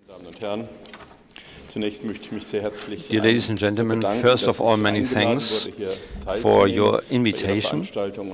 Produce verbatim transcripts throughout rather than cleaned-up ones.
Dear ladies and gentlemen, first of all, many thanks for your invitation.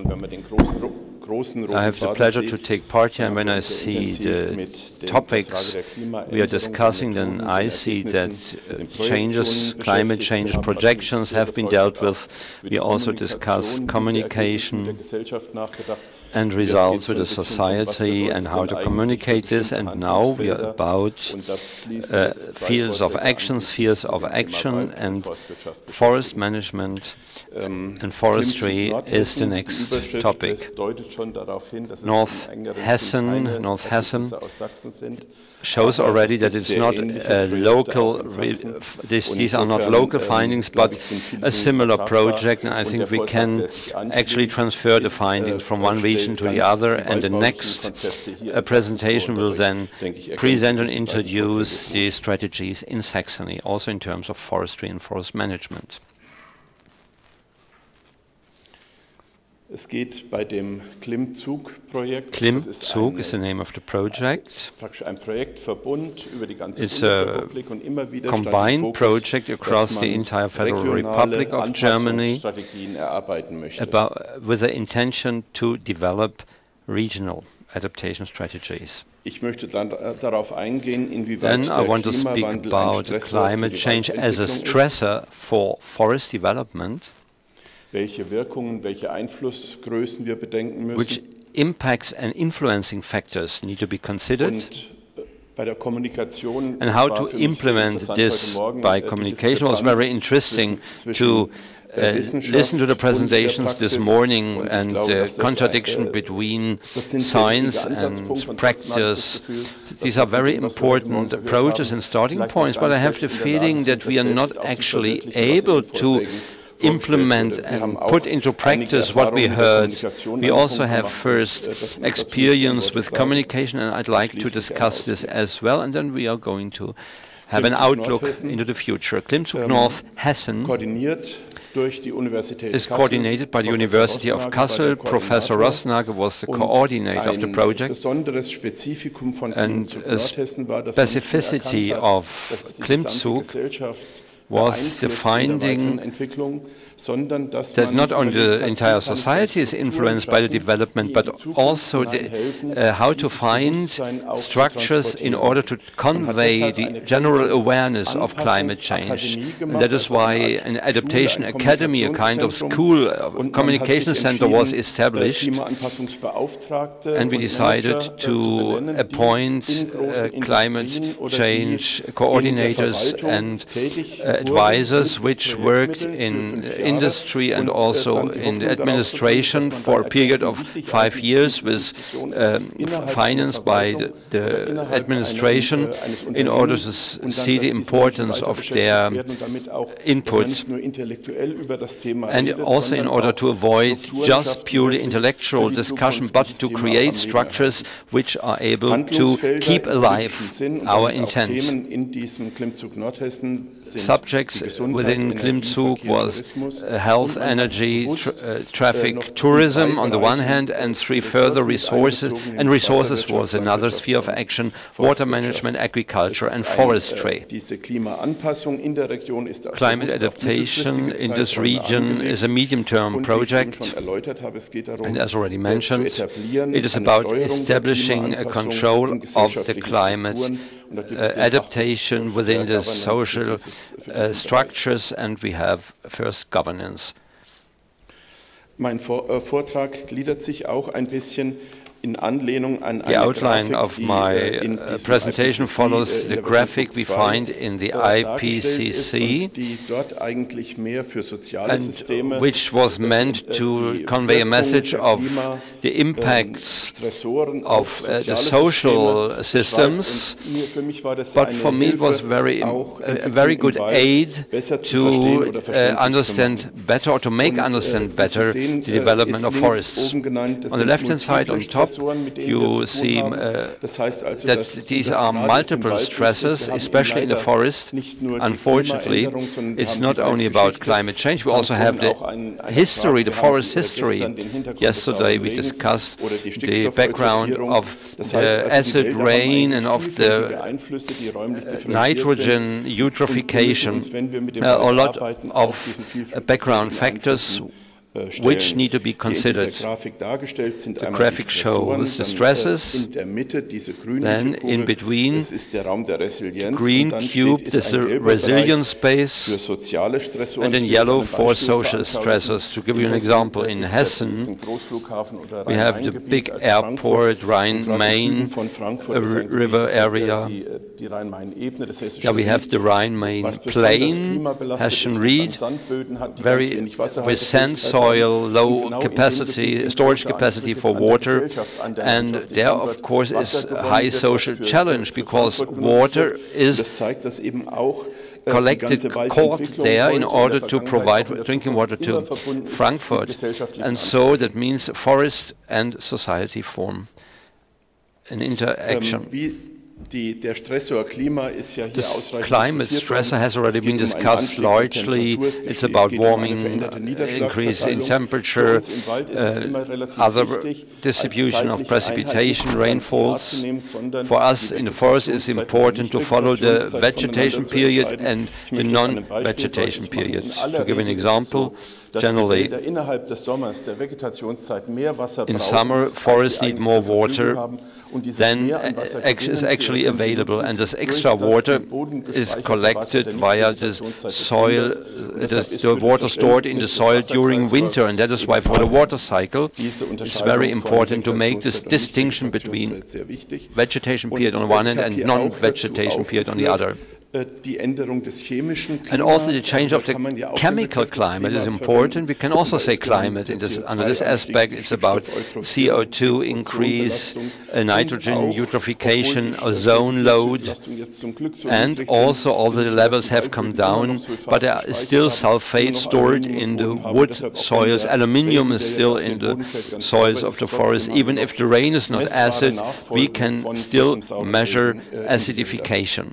I have the pleasure to take part here, and when I see the topics we are discussing, then I see that uh, changes, climate change projections have been dealt with. We also discuss communication and results to the society and how to communicate this, and now we are about uh, fields of action, spheres of action, and forest management and forestry is the next topic. North Hessen, North Hessen shows already that it's not a local, this, these are not local findings, but a similar project, and I think we can actually transfer the findings from one region to the other, and the next uh, presentation will then present and introduce the strategies in Saxony, also in terms of forestry and forest management. Es geht bei dem Klimmzug-Projekt. Klimmzug is the name of the project. It's a combined project across the entire Federal Republic of Germany about, with the intention to develop regional adaptation strategies. Then I want to speak about climate change as a stressor for forest development. Welche Wirkungen, welche Einflussgrößen wir bedenken müssen. Which impacts and influencing factors need to be considered. Und bei der Kommunikation and how to implement this by communication was very interesting to uh, listen to the presentations this morning and the contradiction between science and practice. These are very important approaches and starting points, but I have the feeling that we are not actually able to implement and put into practice what we heard. We also have first experience with communication, and I'd like to discuss this as well, and then we are going to have an outlook into the future. Klimmzug North Hessen is coordinated by the University of Kassel. Professor Rossnagel was the coordinator of the project, and a specificity of Klimmzug was the finding that not only the entire society is influenced by the development, but also the, uh, how to find structures in order to convey the general awareness of climate change. And that is why an adaptation academy, a kind of school, uh, communication center was established, and we decided to appoint uh, climate change coordinators and uh, advisors which worked in industry and also in the administration for a period of five years, with um, financed by the, the administration, in order to s see the importance of their input, and also in order to avoid just purely intellectual discussion, but to create structures which are able to keep alive our intent. Subjects within Klimmzug was uh, health, energy, tra uh, traffic, tourism on the one hand, and three further resources, and resources was another sphere of action: water management, agriculture, and forestry. Climate adaptation in this region is a medium-term project, and as already mentioned, it is about establishing a control of the climate Uh, adaptation within the social uh, structures, and we have first governance. Mein Vortrag gliedert sich auch ein bisschen in Anlehnung an the outline of my uh, presentation follows the graphic we find in the I P C C, and which was meant to convey a message of the impacts of uh, the social systems, but for me it was very, uh, a very good aid to uh, understand better, or to make understand better, the development of forests. On the left-hand side on top, you see uh, that these are multiple stresses, especially in the forest. Unfortunately, it's not only about climate change, we also have the history, the forest history. Yesterday we discussed the background of the acid rain and of the nitrogen eutrophication, uh, a lot of uh, background factors which need to be considered. The graphic shows the stresses, then in between the green cube is the resilience space, and in yellow for social stressors. To give you an example, in Hessen we have the big airport, Rhine-Main river area. Yeah, we have the Rhine-Main plain, Hessian-Ried, very with sand soil, low capacity, storage capacity for water, and there, of course, is a high social challenge because water is collected, caught there in order to provide drinking water to Frankfurt, and so that means forest and society form an interaction. This climate stressor has already been discussed largely. It's about warming, increase in temperature, uh, other distribution of precipitation, rainfalls. For us in the forest, it's important to follow the vegetation period and the non-vegetation period. To give an example, generally, in summer, forests need more water than is actually available, and this extra water is collected via the soil, uh, the, the water stored in the soil during winter, and that is why for the water cycle it's very important to make this distinction between vegetation period on the one hand and non-vegetation period on the other. And also the change of the chemical climate is important. We can also say climate in this, under this aspect. It's about C O two increase, uh, nitrogen eutrophication, ozone load, and also all the levels have come down, but there is still sulfate stored in the wood soils. Aluminium is still in the soils of the forest. Even if the rain is not acid, we can still measure acidification.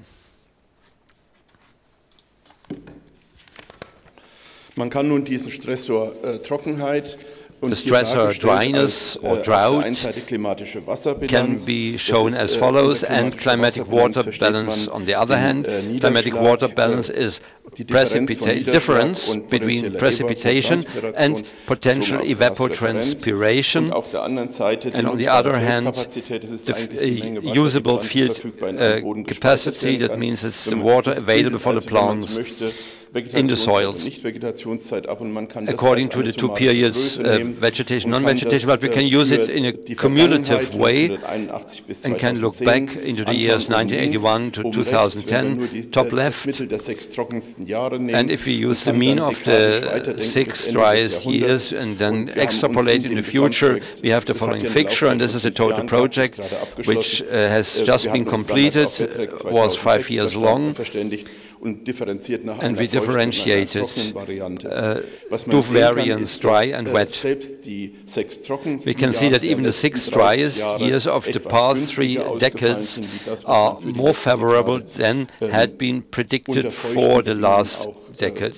Man kann nun diesen Stressor äh, Trockenheit The stressor dryness or drought can be shown as follows, and climatic water balance on the other hand. Climatic water balance is difference between precipitation and potential evapotranspiration, and on the other hand the uh, usable field uh, capacity, that means it's the water available for the plants in the soils, according to the two periods, uh, vegetation, non-vegetation, but we can use it in a cumulative way and can look back into the years nineteen eighty-one to two thousand ten, top left, and if we use the mean of the six driest years and then extrapolate in the future, we have the following figure, and this is the total project, which uh, has just been completed, uh, was five years long, and we differentiated uh, two variants, dry and wet. We can see that even the six driest years of the past three decades are more favorable than had been predicted for the last decade.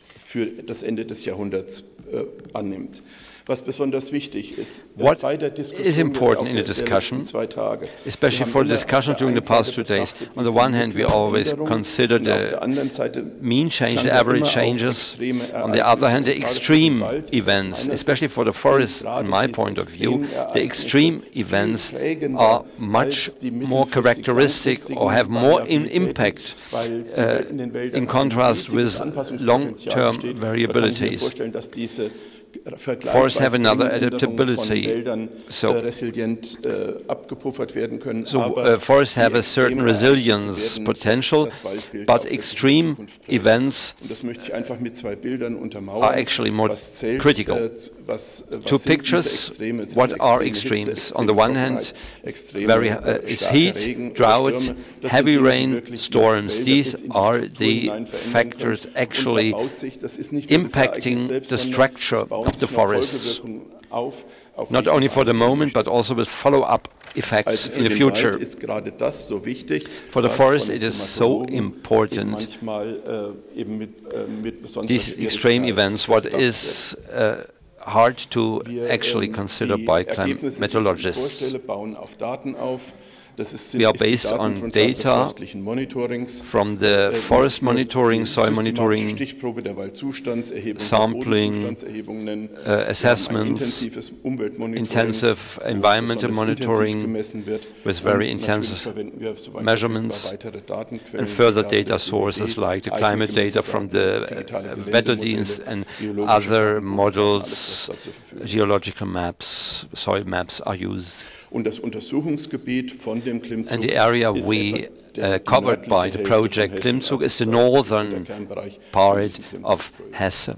What is important in the discussion, especially for the discussion during the past two days? On the one hand, we always consider the mean change, the average changes. On the other hand, the extreme events, especially for the forest, in my point of view, the extreme events are much more characteristic or have more in impact uh, in contrast with long-term variabilities. Forests have another adaptability, so, so uh, forests have a certain resilience potential, but extreme events are actually more critical. Two pictures, what are extremes? On the one hand, very, uh, it's heat, drought, heavy rain, storms. These are the factors actually impacting the structure of the forests, not only for the moment, but also with follow-up effects in the future. For the forest, it is so important, these extreme events, what is uh, hard to actually consider by climatologists. We are based on data from the forest monitoring, soil monitoring, sampling, uh, assessments, intensive environmental monitoring with very intensive measurements, and further data sources like the climate data from the uh, Wetterdienst and other models, geological maps, soil maps are used. And the area we uh, covered by the project Klimmzug is the northern part of Hesse.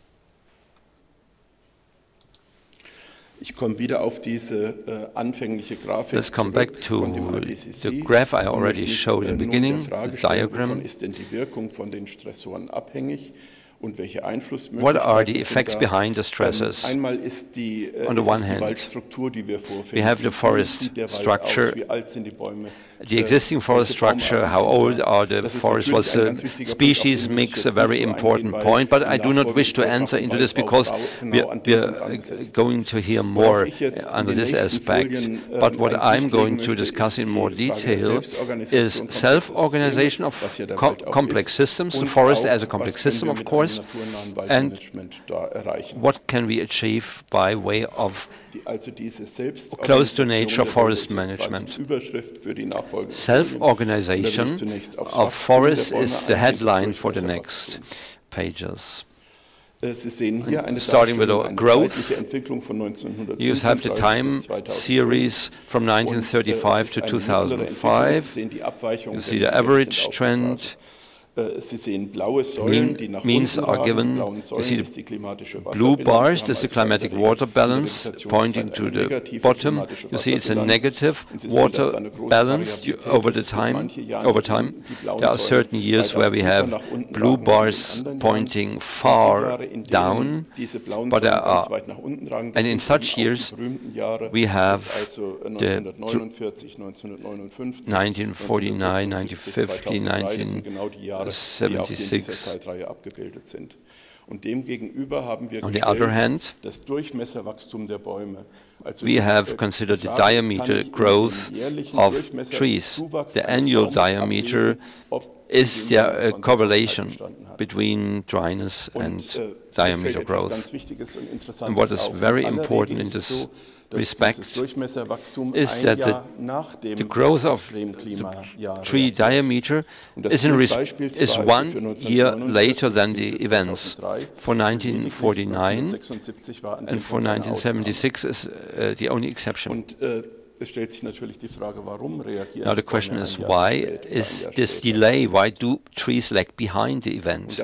Let's come back to the graph I already showed in the beginning, the diagram. What are the effects behind the stresses? On the one hand, we have the forest structure, the existing forest structure, how old are the forests, was the species mix a very important point, but I do not wish to enter into this because we are, we are going to hear more under this aspect. But what I'm going to discuss in more detail is self-organization of co complex systems, the forest as a complex system, of course, and what can we achieve by way of close to nature forest management. Self-organization of forests is the headline for the next pages. Starting with our growth, you have the time series from nineteen thirty-five to two thousand five. You see the average trend. Mean, means are given. You see the blue bars, this is the climatic water balance, pointing to the bottom. You see it's a negative water balance over the time. Over time, there are certain years where we have blue bars pointing far down, but there are, and in such years we have the nineteen forty-nine, nineteen fifty, nineteen seventy-six. On the other hand, we have considered the diameter growth of trees. The annual diameter is the uh, correlation between dryness and diameter growth. And what is very important in this respect is that the, the growth of the tree diameter is, in res is one year later than the events. For nineteen forty-nine and for nineteen seventy-six is uh, the only exception. Now the question is, why is this delay? Why do trees lag behind the event?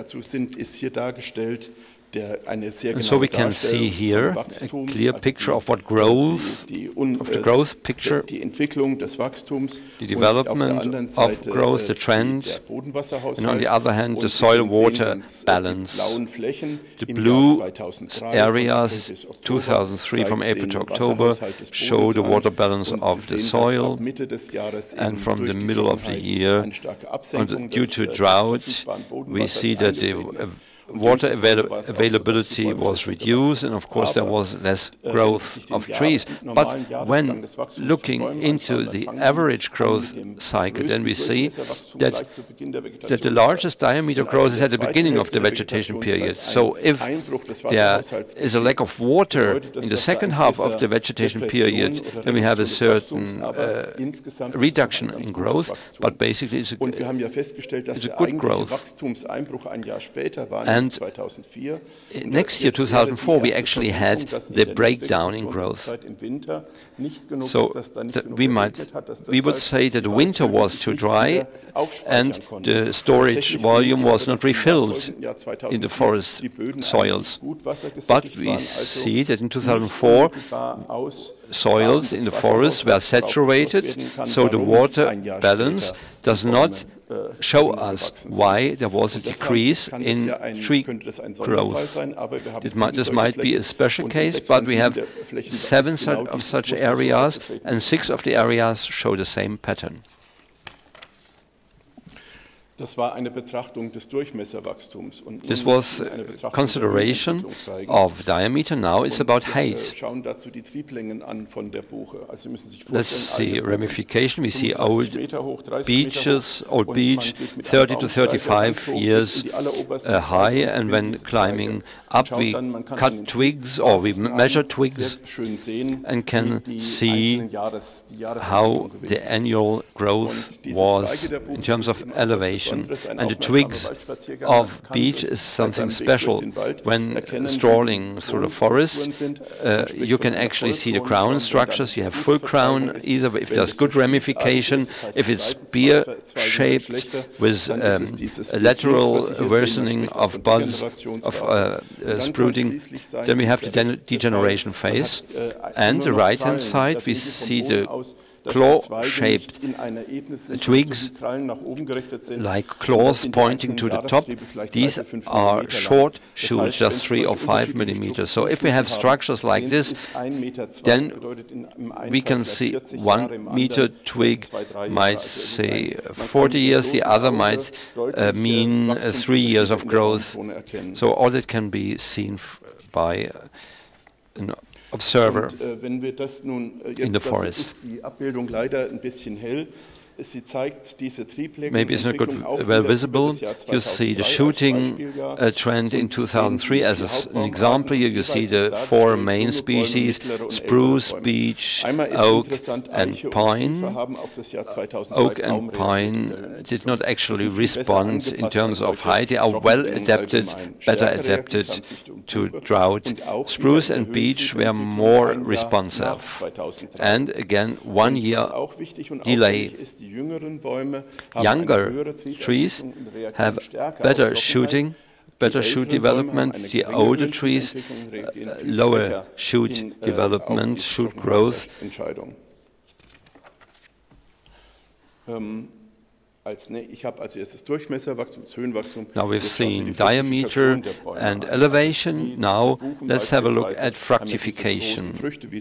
And so we can see here a clear picture of what growth, of the growth picture, the development of growth, the trend, and on the other hand, the soil-water balance. The blue areas, two thousand three from April to October, show the water balance of the soil, and from the middle of the year, and due to drought, we see that the uh, water avail availability was reduced, and of course there was less growth of trees. But when looking into the average growth cycle, then we see that, that the largest diameter growth is at the beginning of the vegetation period. So if there is a lack of water in the second half of the vegetation period, then we have a certain uh, reduction in growth, but basically it's a, it's a good growth. And next year, two thousand four, we actually had the breakdown in growth. So we might, we would say that the winter was too dry and the storage volume was not refilled in the forest soils. But we see that in two thousand four, soils in the forest were saturated, so the water balance does not show us why there was a decrease in tree growth. It might, this might be a special case, but we have seven of such areas, and six of the areas show the same pattern. Das war eine Betrachtung des Durchmesserwachstums. Und This was a consideration of diameter. Now it's about height. Schauen dazu die Trieblängen an von der Buche. Also Sie müssen sich Let's see ramification. We see old beeches, old beech, thirty to thirty-five years uh, high, and when climbing up, we cut twigs or we measure twigs and can see how the annual growth was in terms of elevation. And the twigs of beech is something special. When strolling through the forest, uh, you can actually see the crown structures. You have full crown, either if there's good ramification, if it's spear-shaped with um, a lateral worsening of buds, of uh, uh, sprouting, then we have the de degeneration phase. And the right-hand side, we see the claw-shaped twigs, like claws pointing to the top. These are short shoots, just three or five millimeters. So if we have structures like this, then we can see one meter twig might say forty years, the other might uh, mean uh, three years of growth. So all that can be seen f by uh, an observer in the forest. Maybe it's not good, well visible. You see the shooting uh, trend in two thousand three as a, an example. Here you see the four main species: spruce, beech, oak, and pine. Oak and pine did not actually respond in terms of height. They are well adapted, better adapted to drought. Spruce and beech were more responsive. And again, one year delay. Younger trees have better shooting, better shoot development. The older trees, uh, lower shoot development, shoot growth. Now we've seen diameter and elevation. Now let's have a look at fructification.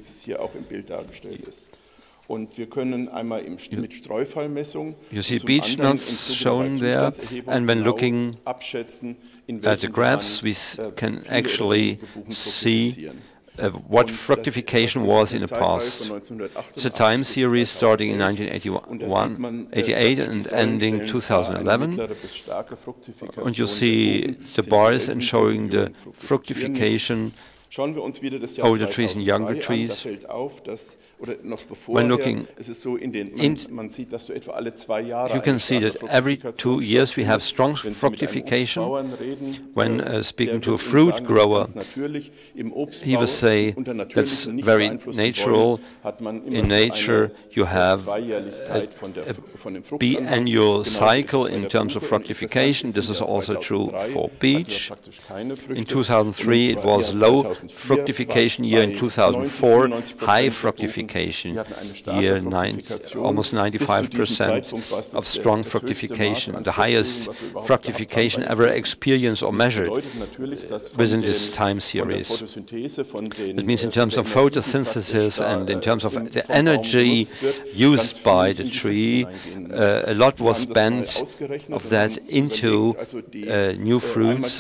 You see beech nuts shown there, and when looking at the graphs, we can actually see uh, what fructification was in the past. It's a time series starting in nineteen eighty-one, eighty-eight and ending two thousand eleven. And you see the bars and showing the fructification, older trees and younger trees. When looking in, you can see that every two years we have strong fructification. When uh, speaking to a fruit grower, he will say that's very natural. In nature, you have a, a biannual cycle in terms of fructification. This is also true for beech. In two thousand three, it was low fructification year. In two thousand four, high fructification. Year nine, almost ninety-five percent of strong fructification, the highest fructification ever experienced or measured within this time series. That means in terms of photosynthesis and in terms of the energy used by the tree, uh, a lot was spent of that into uh, new fruits.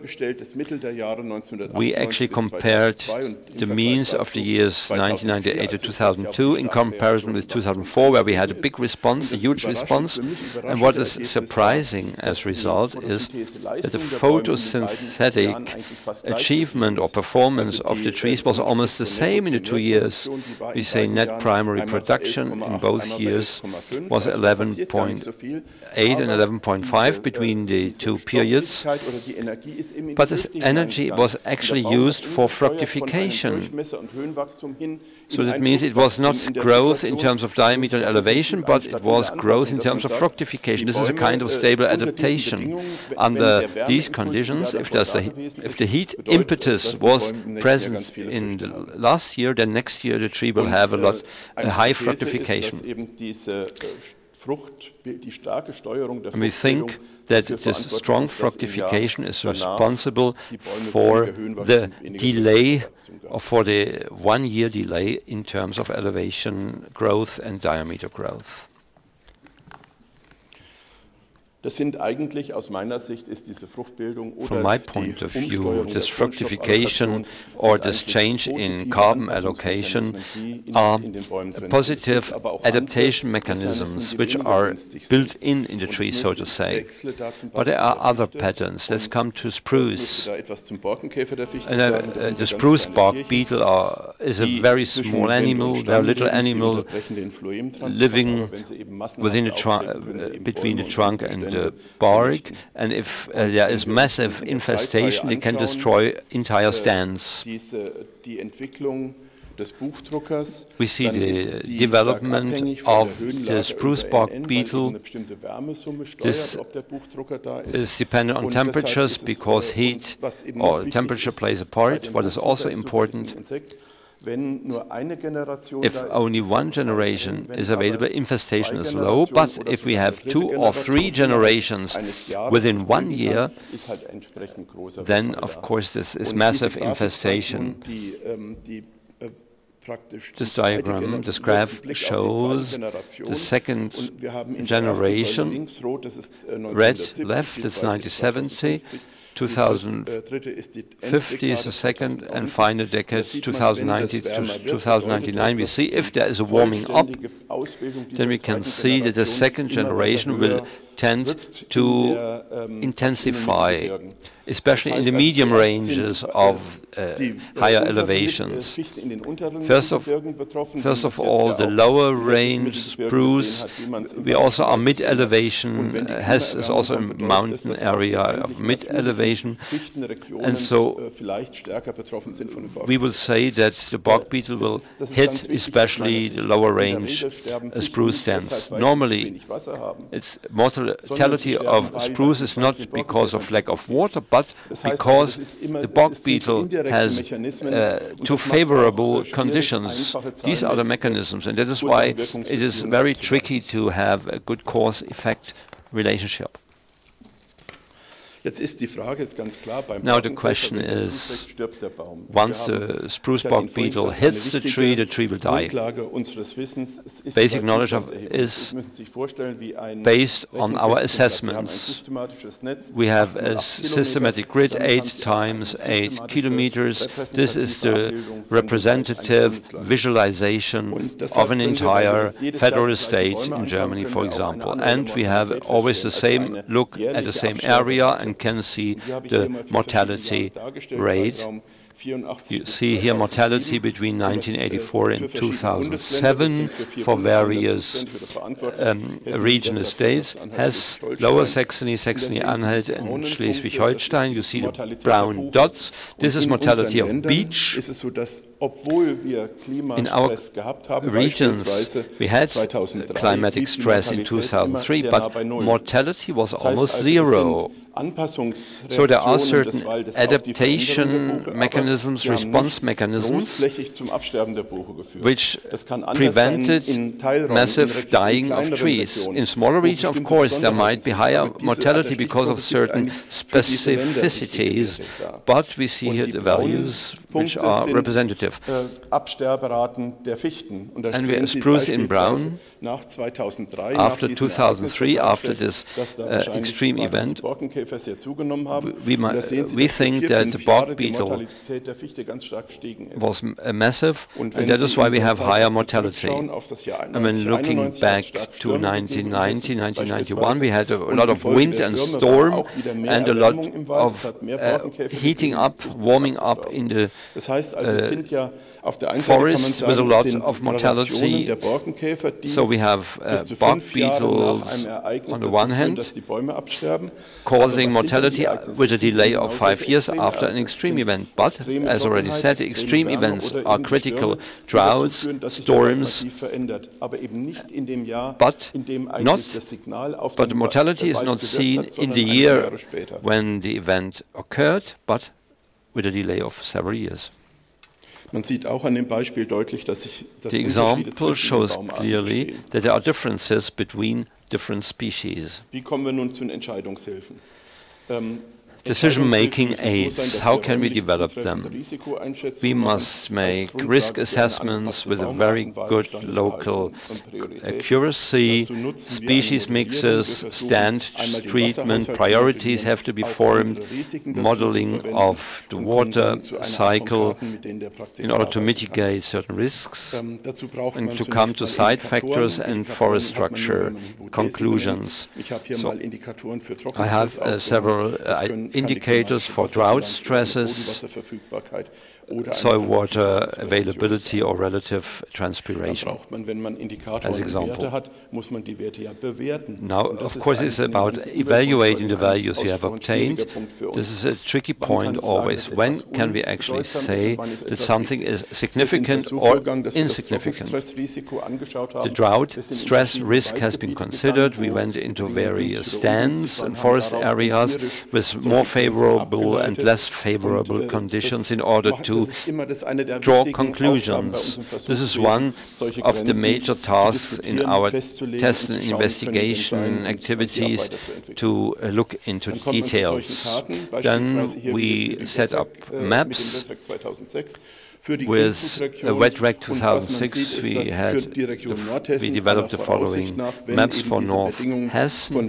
We actually compared the means of the years nineteen ninety-eight to two thousand two in comparison with two thousand four, where we had a big response, a huge response. And what is surprising as a result is that the photosynthetic achievement or performance of the trees was almost the same in the two years. We say net primary production in both years was eleven point eight and eleven point five between the two periods. But this energy was actually used for fructification. So that means it was not growth in terms of diameter and elevation, but it was growth in terms of fructification. This is a kind of stable adaptation. Under these conditions, if, there's the, if the heat impetus was present in the last year, then next year the tree will have a lot a high fructification. And we think that this strong fructification is responsible for the delay, or for the one-year delay in terms of elevation growth and diameter growth. Das sind eigentlich aus meiner Sicht ist diese Fruchtbildung oder From my point of view, this fructification or this change in carbon allocation are positive adaptation mechanisms which are built in in the tree, so to say. But there are other patterns. Let's come to spruce. And, uh, uh, the spruce bark beetle are, is a very small animal, very little animal living within the uh, between the trunk and the bark, and if uh, there is massive infestation, it can destroy entire stands. We see the development of the spruce bark beetle. This is dependent on temperatures because heat or temperature plays a part. What is also important, if only one generation is available, infestation is low, but if we have two or three generations within one year, then of course this is massive infestation. This diagram, this graph, shows the second generation. Red left, it's nineteen seventy. two thousand fifty is the second, and final decade two thousand ninety to two thousand ninety-nine. We see if there is a warming up, then we can see that the second generation will tend to intensify, especially in the medium ranges of uh, higher elevations. First of, first of all, the lower range spruce, we also are mid-elevation, uh, has is also a mountain area of mid-elevation, and so we will say that the bark beetle will hit especially the lower range uh, spruce stands. Normally, it's mortality of spruce is not because of lack of water, but because the bark beetle has uh, two favorable conditions. These are the mechanisms, and that is why it is very tricky to have a good cause-effect relationship. Now the question is, once the spruce bark beetle hits the tree, the tree will die. Basic knowledge of is based on our assessments. We have a systematic grid, eight times eight kilometers. This is the representative visualization of an entire federal state in Germany, for example. And we have always the same look at the same area and can see the mortality rate. You see here mortality between nineteen eighty-four and two thousand seven for various um, regional states. Has Lower Saxony, Saxony-Anhalt and Schleswig-Holstein. You see the brown dots. This is mortality of beech. In our regions, we had climatic stress in two thousand three, but mortality was almost zero. So there are certain adaptation mechanisms, response mechanisms, which prevented massive dying of trees. In smaller regions, of course, there might be higher mortality because of certain specificities, but we see here the values which are representative. And we have spruce in brown. After two thousand three, after this uh, extreme event, we, we think that the bark beetle was uh, massive, and that is why we have higher mortality. And when looking back to nineteen ninety, nineteen ninety-one, we had a, a lot of wind and storm and a lot of uh, heating up, warming up in the uh, forest with a lot of mortality. So we have uh, bark beetles on the one hand causing mortality with a delay of five years after an extreme event. But, as already said, the extreme events are critical droughts, storms, but not, but the mortality is not seen in the year when the event occurred, but with a delay of several years. The example shows clearly that there are differences between different species. Wie kommen wir nun zu den Entscheidungshilfen? Ähm, Decision-making aids, how can we develop them? We must make risk assessments with a very good local accuracy. Species mixes, stand treatment, priorities have to be formed, modeling of the water cycle in order to mitigate certain risks, and to come to side factors and forest structure conclusions. So I have uh, several uh, indicators for drought stresses, soil water availability or relative transpiration as example. Now, of course, it's about evaluating the values you have obtained. This is a tricky point always. When can we actually say that something is significant or insignificant? The drought stress risk has been considered. We went into various stands and forest areas with more favorable and less favorable conditions in order to draw conclusions. This is one of the major tasks in our test and investigation activities, to uh, look into the details. Then we set up maps. With uh, WETRAC two thousand six, we had the, we developed the following maps for North Hessen.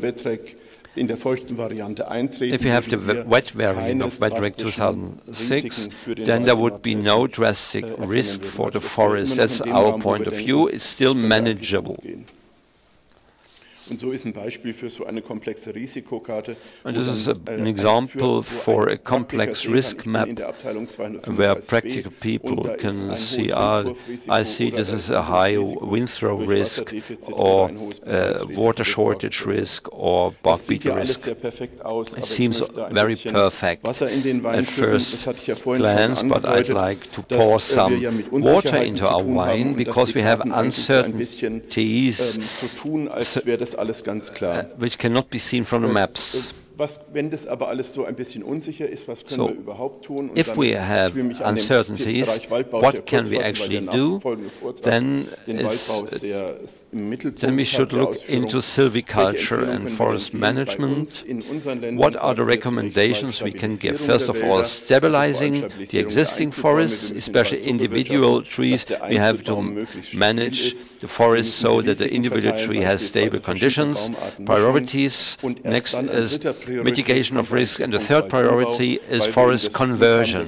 If you have the wet variant of WETRAC two thousand six, then there would be no drastic risk for the forest. That's our point of view. It's still manageable. Und so ist ein Beispiel für so eine komplexe Risikokarte. And this is a, an example for a complex risk map where practical people can see, ah, I see this is a high wind throw risk or uh, water shortage risk or bark beetle risk. It seems very perfect at first glance, but I'd like to pour some water into our wine because we have uncertainties alles ganz klar. Uh, which cannot be seen from the maps. Was, wenn das aber alles so ein bisschen unsicher ist, was können so, wir überhaupt tun? Und if we have uncertainties, what can we actually do? Then, is, then we should look into silviculture and forest management. What are the recommendations we can give? First of all, stabilizing the existing forests, especially individual trees. We have to manage the forest so that the individual tree has stable conditions. Priorities. Next is mitigation of risk, and the third priority is forest conversion.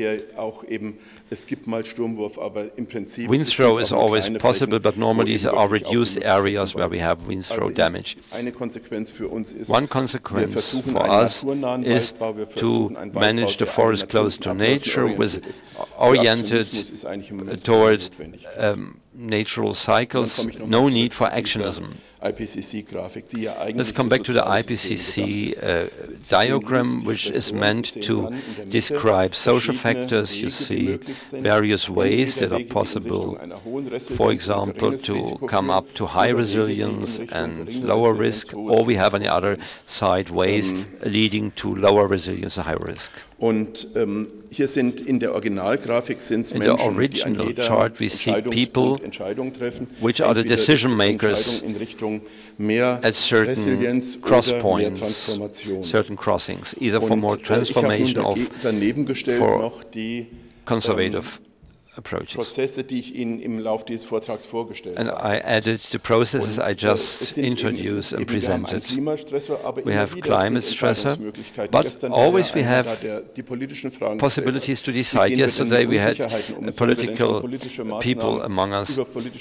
Wind throw is always possible, but normally there are reduced areas where we have wind throw damage. One consequence for us is to manage the forest close to nature, with oriented towards um, natural cycles, no need for actionism. Let's come back to the I P C C uh, diagram, which is meant to describe social factors. You see various ways that are possible, for example, to come up to high resilience and lower risk, or we have on the other side ways leading to lower resilience and higher risk. Und ähm, hier sind in der Originalgrafik sind in the original chart we see people which are the decision makers at certain cross points, certain crossings, either for more transformation or for conservative approaches. Prozesse, die ich Ihnen im Lauf dieses Vortrags vorgestellt and I added the processes I just introduced and presented. We have climate stressor, but always we have possibilities to decide. Yesterday we had political people among us.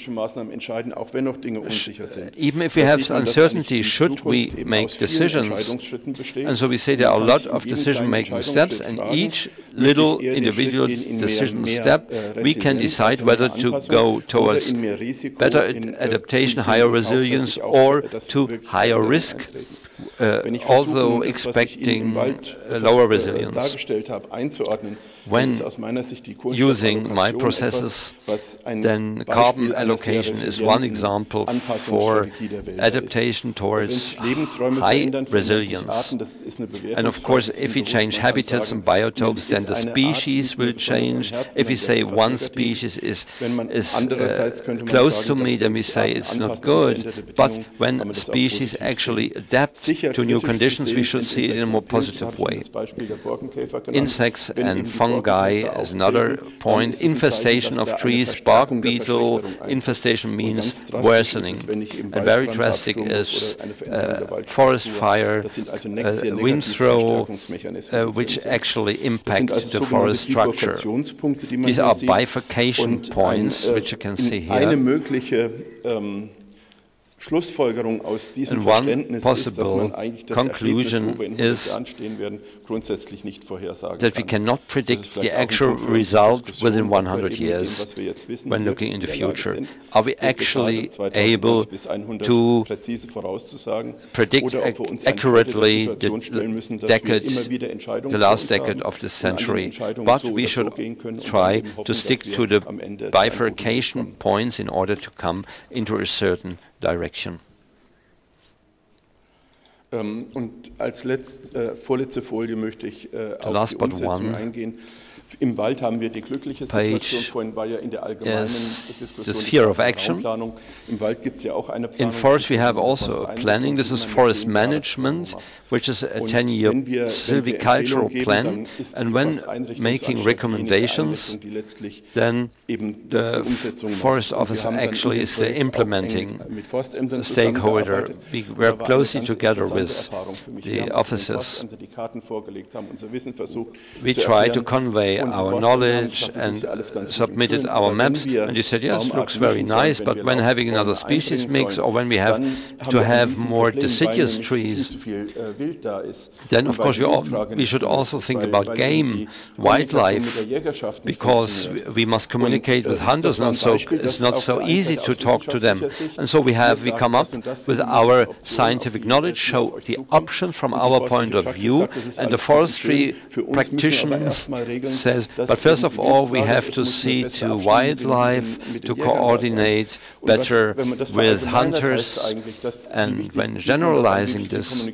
Even if we have uncertainty, should we make decisions? And so we say there are a lot of decision-making steps, and each little individual decision step we can decide whether to go towards better adaptation, higher resilience, or to higher risk, uh, although expecting uh, lower resilience. When using my processes, then carbon allocation is one example for adaptation towards high resilience. And of course, if we change habitats and biotopes, then the species will change. If we say one species is, is uh, close to me, then we say it's not good. But when species actually adapt to new conditions, we should see it in a more positive way. Insects and fungi is another point. Infestation of trees, bark beetle, infestation means worsening. And very drastic is uh, forest fire, uh, wind throw, uh, which actually impact the forest structure. These are bifurcation points, which you can see here. Schlussfolgerung aus diesem And one Verständnis possible ist, dass man eigentlich das conclusion Ergebnis, wo wir in hundert Jahren stehen werden, grundsätzlich nicht vorhersagen that we kann. cannot predict the actual result within one hundred years when looking in the future. Are we actually able to predict ac accurately the decade, the last decade of the century? But we should try to stick to the bifurcation points in order to come into a certain direction. Um, und als letzt, äh, vorletzte Folie möchte ich äh, auf die Umsetzung eingehen. Im Wald haben wir die glückliche Situation, vorhin war ja in der allgemeinen Diskussion of action. Planung. Im Wald gibt es ja auch eine Planung. In forest we have also a planning. This is forest management, which is a ten-year silvicultural plan. And when making recommendations, then the forest office actually is the implementing stakeholder. We work closely together with the officers. We try to convey our knowledge and submitted our maps, and you said, yes, looks very nice, but when having another species mix, or when we have to have more deciduous trees, then of course we, all, we should also think about game, wildlife, because we must communicate with hunters, not so, it's not so easy to talk to them. And so we have, we come up with our scientific knowledge, show the option from our point of view, and the forestry practitioner says, but first of all, we have to see to wildlife, to coordinate better with hunters, and when generalizing this,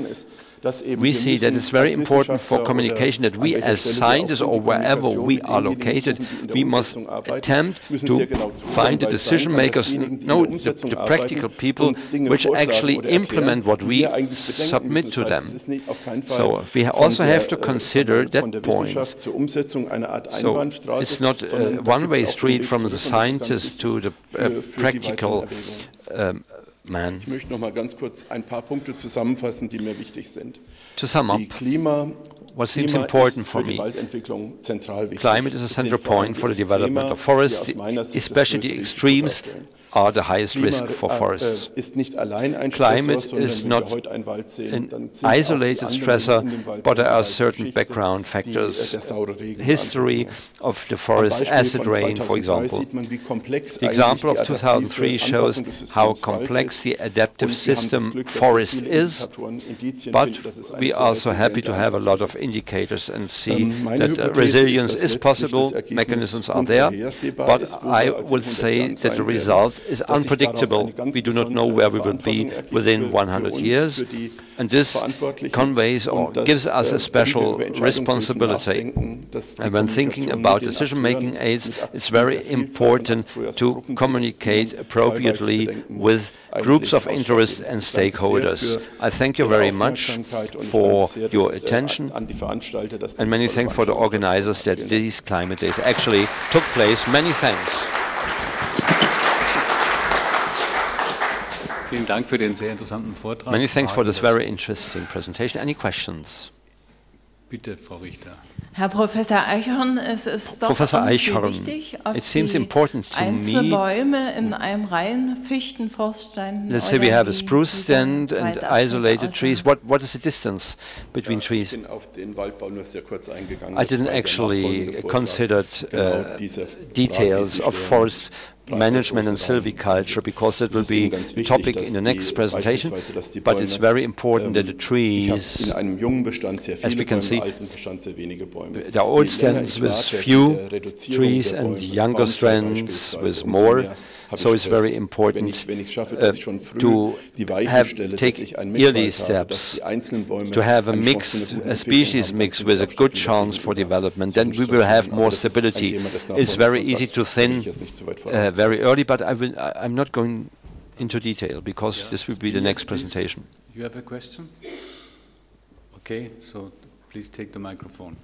we see that it's very important for communication that we as scientists or wherever we are located, we must attempt to find the decision makers, no, the, the practical people which actually implement what we submit to them. So we also have to consider that point. So it's not a one-way street from the scientist to the uh, practical um, man. Ich möchte noch mal ganz kurz ein paar Punkte zusammenfassen, die mir wichtig sind. To sum up, what seems important for me, climate is a central point for the development of forests, especially the extremes are the highest risk for forests. Climate is not an isolated stressor, but there are certain background factors. History of the forest, acid rain, for example. The example of two thousand three shows how complex the adaptive system forest is, but we are also happy to have a lot of indicators and see that uh, resilience is possible, mechanisms are there, but I would say that the result is unpredictable. We do not know where we will be within one hundred years, and this conveys or gives us a special responsibility. And when thinking about decision-making aids, it's very important to communicate appropriately with groups of interest and stakeholders. I thank you very much for your attention, and many thanks for the organizers that these climate days actually took place. Many thanks. Vielen Dank für den sehr interessanten Vortrag. Many thanks for this very interesting presentation. Any questions? Bitte, Frau Richter. Herr Professor Eichhorn, es ist doch Professor Eichhorn, wichtig, ob it seems die important to Einzelbäume in einem reinen Fichtenforststand. Let's say we have a spruce stand and isolated trees. What what is the distance between trees? I didn't actually consider uh, details of forest management and silviculture, because that will be a topic in the next presentation, but it's very important that the trees, as we can see, there are old stands with few trees and younger strands with more. So it's very important uh, to have, take early steps, to have a mixed, a species mix with a good chance for development. Then we will have more stability. It's very easy to thin uh, very early, but I will, I, I'm not going into detail because yeah. this will be the next presentation. You have a question? Okay, so please take the microphone.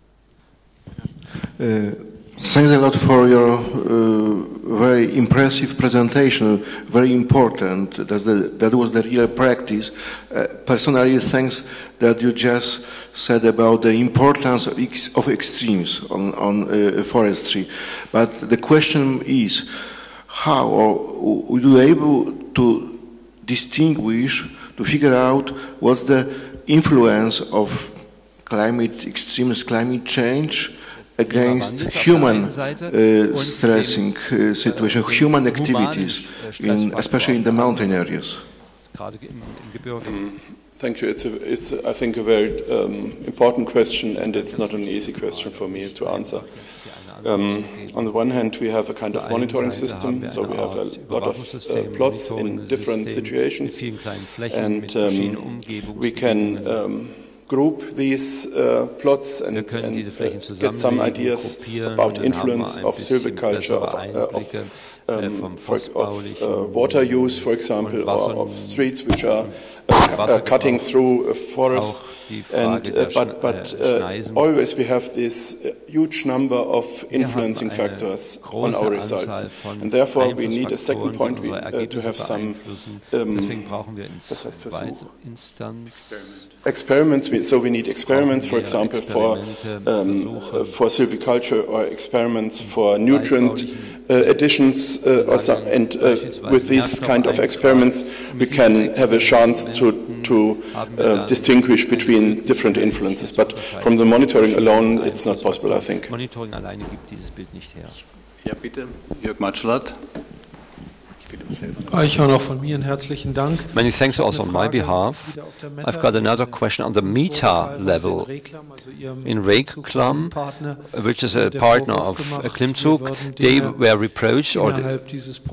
Uh, Thanks a lot for your uh, very impressive presentation, very important. That's the, that was the real practice. Uh, personally, thanks that you just said about the importance of, ex of extremes on, on uh, forestry. But the question is, how are you able to distinguish, to figure out what's the influence of climate extremes, climate change, against human uh, stressing uh, situation, human activities, in, especially in the mountain areas? Um, thank you. It's, a, it's a, I think, a very um, important question, and it's not an easy question for me to answer. Um, on the one hand, we have a kind of monitoring system, so we have a lot of uh, plots in different situations, and um, we can um, group these uh, plots and, and uh, get some ideas about influence of silviculture, of, uh, of, um, for, of uh, water use, for example, or of streets which are uh, uh, cutting through a forest. And, uh, but but uh, always we have this uh, huge number of influencing factors on our results. And therefore we need a second point we, uh, to have some um, experiments. So we need experiments, for example, for, um, uh, for silviculture, or experiments for nutrient uh, additions, uh, or some, and uh, with these kind of experiments we can have a chance to, to uh, distinguish between different influences. But from the monitoring alone, it's not possible, I think. Monitoring alleine gibt dieses Bild nicht her. Ja, bitte, Jörg Matschlatt. Eichhorn, auch von mir einen herzlichen Dank. Many thanks also on my behalf. I've got another question on the meta level. In Reklam, which is a partner of Klimzug, they were reproached or that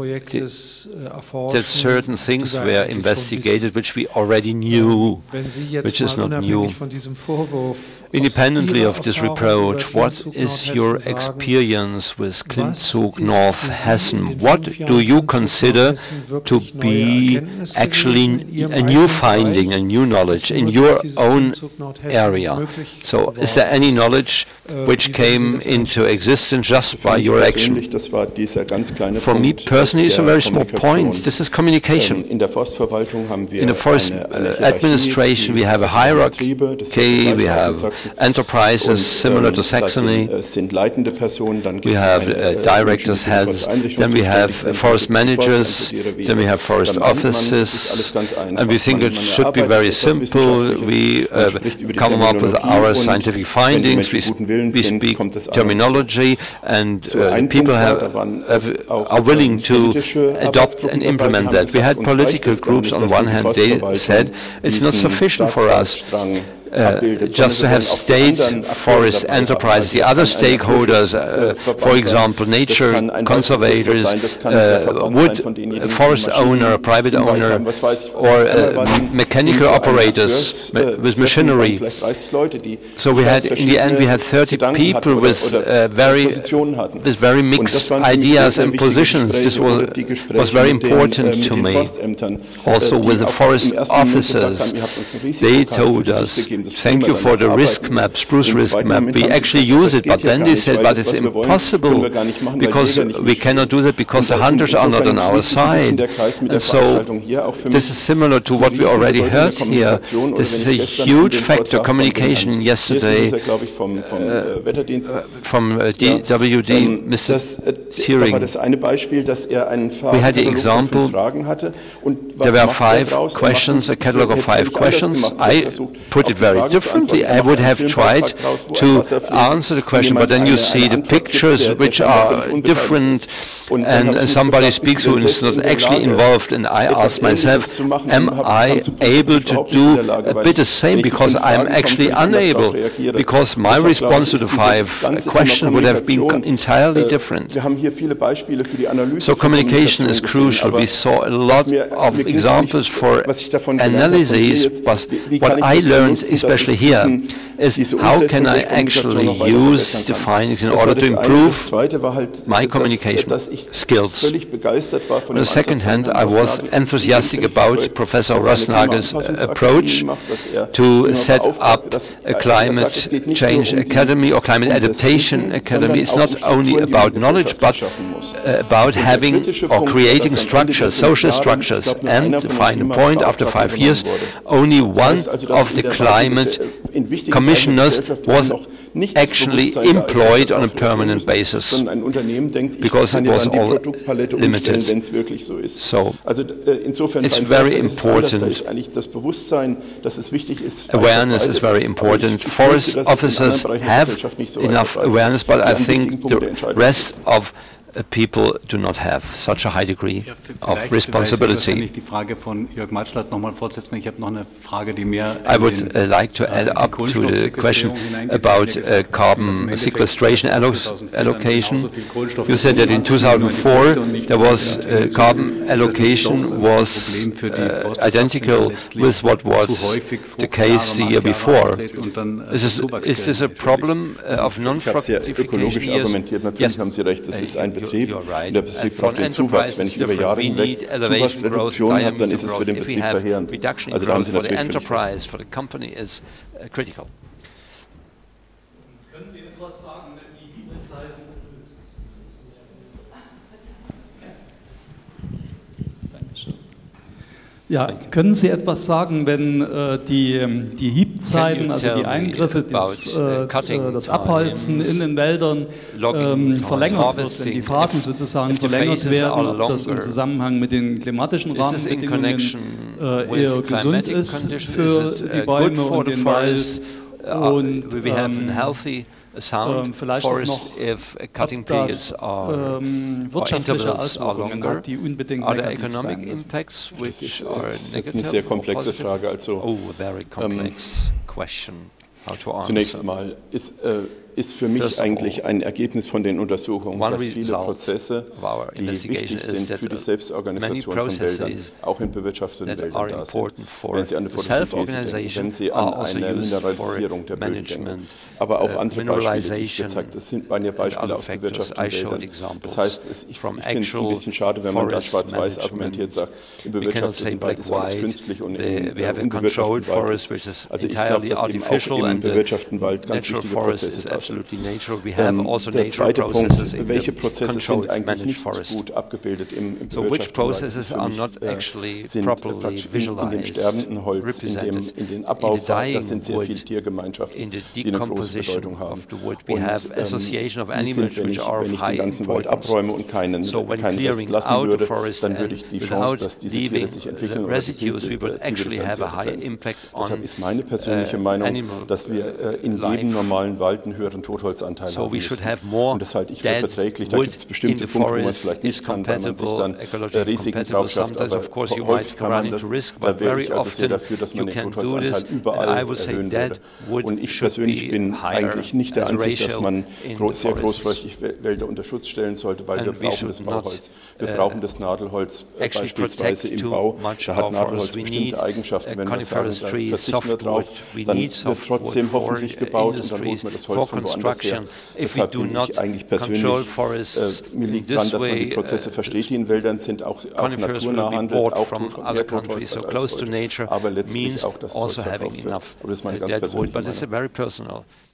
certain things were investigated which we already knew, which is not new. Independently of this reproach, what is your experience with Klimzug North Hessen? What do you consider to be actually a new finding, a new knowledge in your own area? So is there any knowledge which came into existence just by your action? For me personally, it's a very small point. This is communication. In the forest administration, we have a hierarchy, we have enterprises similar to Saxony, we have uh, directors, heads, then we have uh, forest managers, then we have forest offices, and we think it should be very simple. We uh, come up with our scientific findings, we, we speak terminology, and uh, people have, have, are willing to adopt and implement that. We had political groups on one hand, they said it's not sufficient for us Uh, just to have state forest enterprise. The other stakeholders, uh, for example, nature conservators, uh, wood forest owner, private owner, or uh, mechanical operators with machinery. So we had, in the end, we had thirty people with uh, very, with very mixed ideas and positions. This was, was very important to me. Also with the forest officers, they told us, thank you for the risk map, spruce risk map. We actually use it, but then they said, but it's impossible because we cannot do that because the hunters are not on our side. And so this is similar to what we already heard here. This is a huge factor. Communication yesterday uh, from uh, D W D, Mister Thiering. We had the example, there were five questions, a catalog of five questions. I put it very very differently. I would have tried to answer the question, but then you see the pictures which are different, and somebody speaks who is not actually involved, and I ask myself, am I able to do a bit the same, because I'm actually unable, because my response to the five questions would have been entirely different. So communication is crucial. We saw a lot of examples for analyses, but what I learned, especially here, is how can I actually use the findings in order to improve my communication skills. On the second hand, I was enthusiastic about Professor Rosnager's approach to set up a climate change academy or climate adaptation academy. It's not only about knowledge, but uh, about having or creating structures, social structures, and the final point, after five years, only one of the climate commissioners was actually employed on a permanent basis, because it was all limited. So it's very important. Awareness is very important. Forest officers have enough awareness, but I think the rest of Uh, people do not have such a high degree of responsibility. I would uh, like to add up to the question about uh, carbon sequestration alloc allocation. You said that in two thousand four there was uh, carbon allocation was uh, identical with what was the case the year before. Is this, is this a problem uh, of non-fructification? Yes. Betrieb. Und der Betrieb braucht den Zuwachs. Wenn ich über Jahre hinweg Zuwachsreduktion habe, dann ist es für den Betrieb verheerend. Also da haben Sie natürlich völlig recht. Können Sie etwas sagen, wenn die Hybridzeiten Ja, können Sie etwas sagen, wenn äh, die, die Hiebzeiten, also die Eingriffe, das, äh, das Abholzen in den Wäldern ähm, verlängert wird, wenn die Phasen sozusagen verlängert werden, ob das im Zusammenhang mit den klimatischen Rahmenbedingungen äh, eher gesund ist für die Bäume und den Wald und ähm, a sound ähm, forest if cutting periods are ähm, wirtschaftliche Auswirkungen hat, die unbedingt are there economic impacts which are negative? Das ist eine sehr komplexe Frage. Also, oh, very complex ähm, question. How to answer. Zunächst mal ist, äh, ist für mich eigentlich ein Ergebnis von den Untersuchungen, dass viele Prozesse, die wichtig sind für die Selbstorganisation von Wäldern, auch in bewirtschafteten Wäldern da sind. Wenn Sie an eine Photosynthese denken, wenn Sie an eine Mineralisierung der Böden denken, aber auch andere Beispiele, die ich gezeigt habe. Das sind meine Beispiele aus bewirtschafteten Wäldern. Das heißt, es, ich, ich finde es ein bisschen schade, wenn man da schwarz-weiß argumentiert, sagt, im bewirtschafteten Wald ist alles künstlich und im unbewirtschafteten Wald ist. Also ich glaube, dass eben auch im bewirtschafteten Wald ganz wichtige Prozesse da sind. Ähm, der zweite Punkt, welche Prozesse sind eigentlich nicht gut abgebildet im, im so which processes are not actually sind properly visualized, in dem sterbenden Holz, in, dem, in den Abbaufahrten, das sind sehr viele Tiergemeinschaften, die eine große Bedeutung haben. Und ähm, die sind, wenn ich, wenn ich den ganzen Wald abräume und keinen, so keinen Rest lassen würde, dann würde ich die Chance, dass diese Tiere sich entwickeln oder die würde dann sehr begrenzt. Deshalb ist meine persönliche Meinung, dass wir äh, in jedem normalen Wald einen höheren Totholzanteil so haben müssen. Und das halte ich für verträglich. Da gibt es bestimmte Punkte, wo man es vielleicht nicht kann, weil man sich dann äh, Risiken drauf schafft. Aber häufig kann man das. Da wäre ich also sehr dafür, dass man den Totholzanteil überall erhöhen würde. Und ich persönlich bin eigentlich nicht der Ansicht, dass man sehr großflächig Wälder unter Schutz stellen sollte, weil wir brauchen das Bauholz. Wir brauchen das Nadelholz beispielsweise im Bau. Da hat Nadelholz bestimmte Eigenschaften. Wenn wir sagen, da verzichten wir drauf, dann wird trotzdem hoffentlich gebaut und dann holt man das Holz von woanders her. Deshalb bin ich eigentlich persönlich, äh, mir liegt daran, dass man die Prozesse versteht, die in Wäldern sind, auch, auch naturnah handelt, auch mehr Totholz hat als heute, aber letztlich auch das Holz verkauft wird. Und das ist meine ganz persönliche Meinung.